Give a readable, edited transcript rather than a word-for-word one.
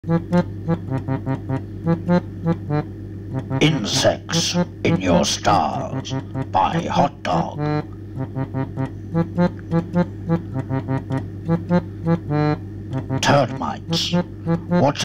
Insects in Your Stars by Hot Dog. Termites